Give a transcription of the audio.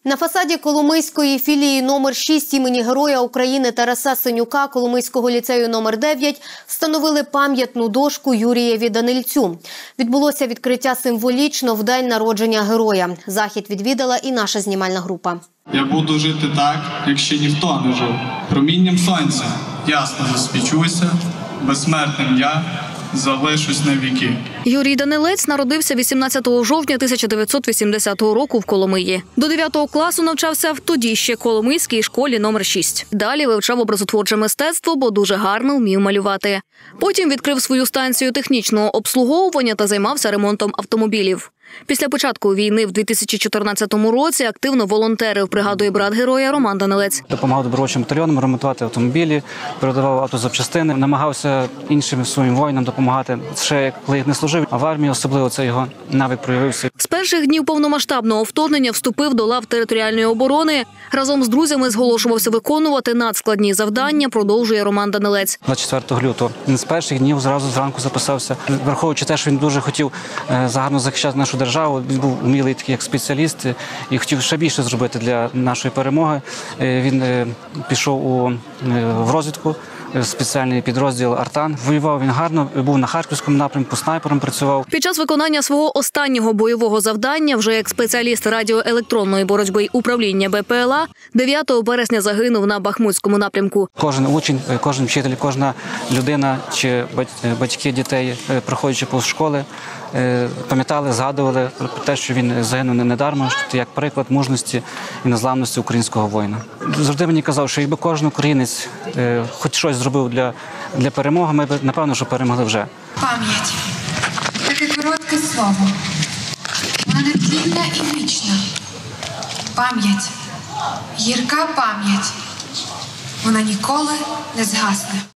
На фасаді Коломийської філії номер 6 імені Героя України Тараса Синюка Коломийського ліцею номер 9 встановили пам'ятну дошку Юрієві Данильцю. Відбулося відкриття символічно в день народження героя. Захід відвідала і наша знімальна група. Я буду жити так, як ще ніхто не жив. Промінням сонця ясно засвічуся, безсмертним я залишусь на віки. Юрій Данилець народився 18 жовтня 1980 року в Коломиї. До 9 класу навчався в тоді ще Коломийській школі номер 6. Далі вивчав образотворче мистецтво, бо дуже гарно вмів малювати. Потім відкрив свою станцію технічного обслуговування та займався ремонтом автомобілів. Після початку війни в 2014 році активно волонтерив, пригадує брат героя Роман Данилець. Допомагав добровольчим батальйонам ремонтувати автомобілі, передавав автозапчастини, намагався іншим своїм воїнам допомагати. Ще коли їх не служив, а в армії особливо це його навик проявився. З перших днів повномасштабного вторгнення вступив до лав територіальної оборони. Разом з друзями зголошувався виконувати надскладні завдання, продовжує Роман Данилець. 24 лютого він з перших днів зразу зранку записався. Враховуючи те, що він дуже хотів гарно захищати нашу державу, він був вмілий такий як спеціаліст і хотів ще більше зробити для нашої перемоги. Він пішов в розвідку, спеціальний підрозділ «Артан». Воював він гарно, був на Харківському напрямку, снайпером працював. Під час виконання свого останнього бойового завдання, вже як спеціаліст радіоелектронної боротьби і управління БПЛА, 9 березня загинув на Бахмутському напрямку. Кожен учень, кожен вчитель, кожна людина чи батьки дітей, проходячи повз школи, пам'ятали, згадували про те, що він загинув не недарма, що як приклад мужності і незламності українського воїна. Завжди мені казав, що якби кожен українець хоч щось зробив для перемоги, ми б, напевно, що перемогли вже. Пам'ять. Таке коротке слово. Вона нетлінна і вічна. Пам'ять. Гірка пам'ять. Вона ніколи не згасне.